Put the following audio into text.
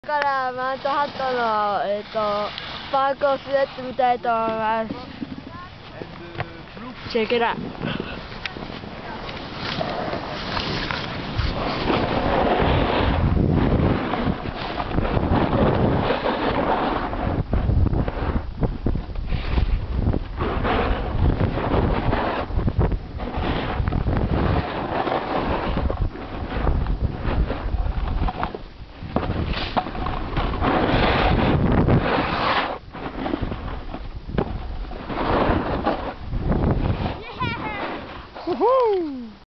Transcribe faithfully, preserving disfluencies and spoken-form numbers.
からマウントハットの、えー、とパークを滑ってみたいと思います。チェケラ。